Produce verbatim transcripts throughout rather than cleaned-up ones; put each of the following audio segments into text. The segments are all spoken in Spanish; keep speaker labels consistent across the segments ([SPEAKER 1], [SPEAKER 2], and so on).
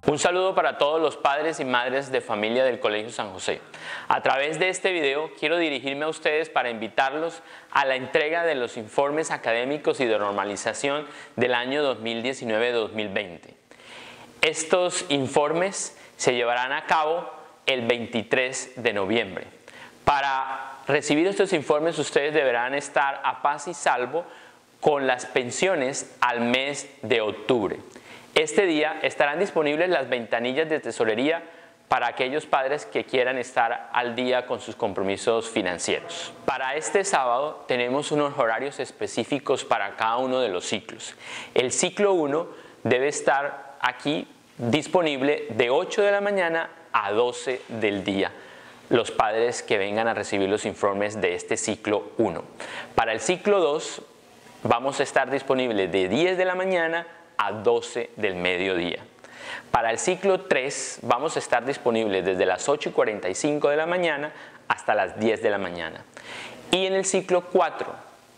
[SPEAKER 1] Un saludo para todos los padres y madres de familia del Colegio San José. A través de este video quiero dirigirme a ustedes para invitarlos a la entrega de los informes académicos y de normalización del año dos mil diecinueve dos mil veinte. Estos informes se llevarán a cabo el veintitrés de noviembre. Para recibir estos informes ustedes deberán estar a paz y salvo con las pensiones al mes de octubre. Este día estarán disponibles las ventanillas de tesorería para aquellos padres que quieran estar al día con sus compromisos financieros. Para este sábado tenemos unos horarios específicos para cada uno de los ciclos. El ciclo uno debe estar aquí disponible de ocho de la mañana a doce del día. Los padres que vengan a recibir los informes de este ciclo uno. Para el ciclo dos vamos a estar disponibles de diez de la mañana a doce del mediodía. Para el ciclo tres vamos a estar disponibles desde las ocho y cuarenta y cinco de la mañana hasta las diez de la mañana. Y en el ciclo cuatro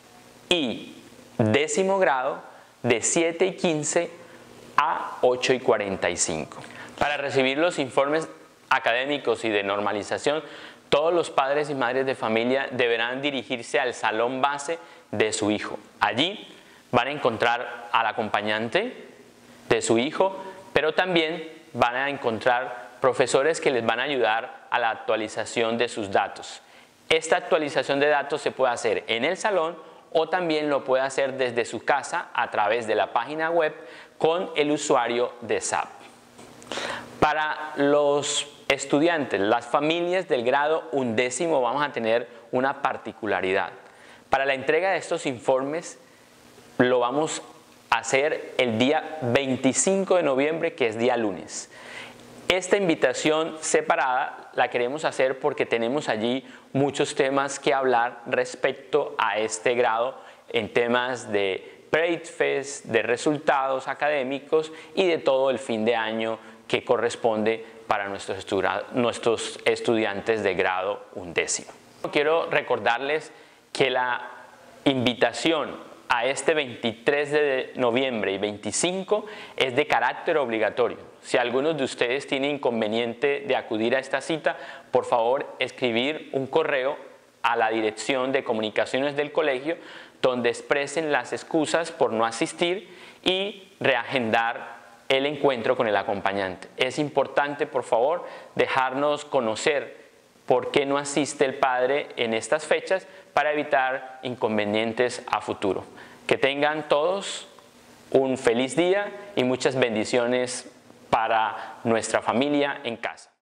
[SPEAKER 1] y décimo grado de siete y quince a ocho y cuarenta y cinco. Para recibir los informes académicos y de normalización, todos los padres y madres de familia deberán dirigirse al salón base de su hijo. Allí van a encontrar al acompañante de su hijo, pero también van a encontrar profesores que les van a ayudar a la actualización de sus datos. Esta actualización de datos se puede hacer en el salón o también lo puede hacer desde su casa a través de la página web con el usuario de S A P. Para los estudiantes, las familias del grado undécimo vamos a tener una particularidad. Para la entrega de estos informes lo vamos a hacer el día veinticinco de noviembre, que es día lunes. Esta invitación separada la queremos hacer porque tenemos allí muchos temas que hablar respecto a este grado en temas de Pre-ITFES, de resultados académicos y de todo el fin de año que corresponde para nuestros, estu nuestros estudiantes de grado undécimo. Quiero recordarles que la invitación a este veintitrés de noviembre y veinticinco es de carácter obligatorio. Si algunos de ustedes tienen inconveniente de acudir a esta cita, por favor escribir un correo a la dirección de comunicaciones del colegio donde expresen las excusas por no asistir y reagendar el encuentro con el acompañante. Es importante, por favor, dejarnos conocer por qué no asiste el padre en estas fechas para evitar inconvenientes a futuro. Que tengan todos un feliz día y muchas bendiciones para nuestra familia en casa.